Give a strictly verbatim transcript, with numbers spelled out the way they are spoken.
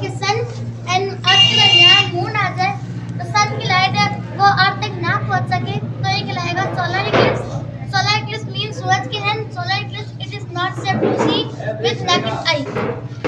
कि सन and earth के दरमियान मून आ जाए तो सन की लाइट है वो अर्थ तक ना पहुंच सके तो ये कहलाएगा solar eclipse. Solar eclipse means सूरज ग्रहण। Solar eclipse it is not safe to see with naked I.